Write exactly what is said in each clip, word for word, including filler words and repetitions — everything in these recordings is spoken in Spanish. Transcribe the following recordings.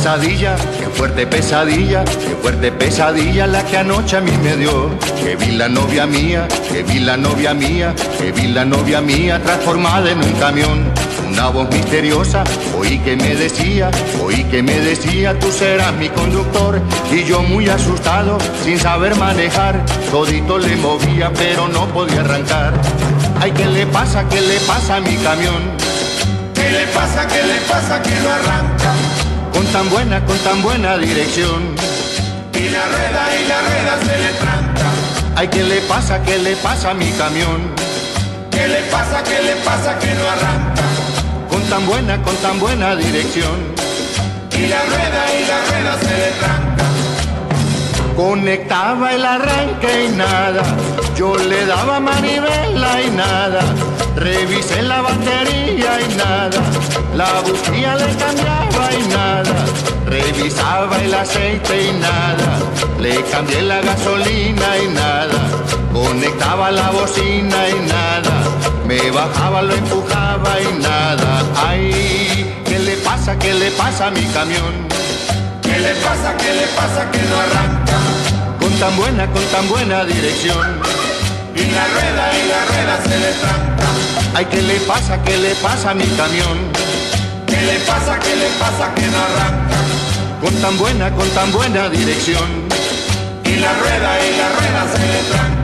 pesadilla, qué fuerte pesadilla, qué fuerte pesadilla la que anoche a mí me dio. Que vi la novia mía, que vi la novia mía, que vi la novia mía transformada en un camión. Una voz misteriosa, oí que me decía, oí que me decía, tú serás mi conductor. Y yo muy asustado, sin saber manejar, todito le movía pero no podía arrancar. Ay, ¿qué le pasa, qué le pasa a mi camión? ¿Qué le pasa, qué le pasa que no arranca? Con tan buena, con tan buena dirección. Y la rueda, y la rueda se le tranca. Ay, ¿qué le pasa, qué le pasa a mi camión? ¿Qué le pasa, qué le pasa que no arranca? Con tan buena, con tan buena dirección. Y la rueda, y la rueda se le tranca. Conectaba el arranque y nada, yo le daba manivela y nada, revisé la batería y nada, la bujía le cambiaba y nada, revisaba el aceite y nada, le cambié la gasolina y nada, conectaba la bocina y nada, me bajaba, lo empujaba y nada. Ay, ¿qué le pasa, qué le pasa a mi camión? ¿Qué le pasa, qué le pasa que no arranca? Con tan buena, con tan buena dirección. Y la rueda, y la rueda se le tranca. Ay, ¿qué le pasa, qué le pasa a mi camión? ¿Qué le pasa, qué le pasa que no arranca? Con tan buena, con tan buena dirección. Y la rueda, y la rueda se le tranca.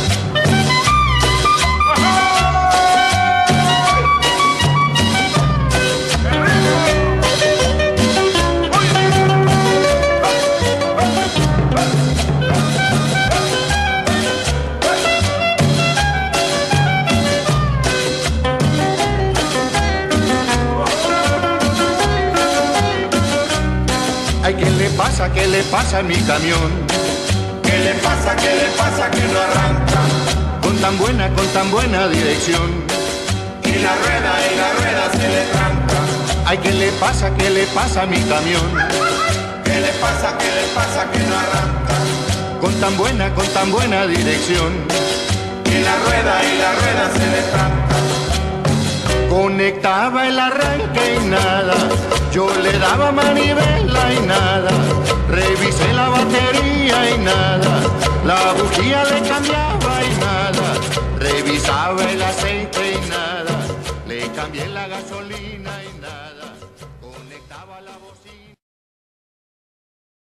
Ay, ¿qué le pasa, qué le pasa a mi camión? ¿Qué le pasa, qué le pasa que no arranca? Con tan buena, con tan buena dirección. Y la rueda, y la rueda se le tranca. Ay, ¿qué le pasa, qué le pasa a mi camión? ¿Qué le pasa, qué le pasa que no arranca? Con tan buena, con tan buena dirección. Y la rueda, y la rueda se le tranca. Conectaba el arranque y nada, yo le daba manivela y nada, revisé la batería y nada, la bujía le cambiaba y nada, revisaba el aceite y nada, le cambié la gasolina.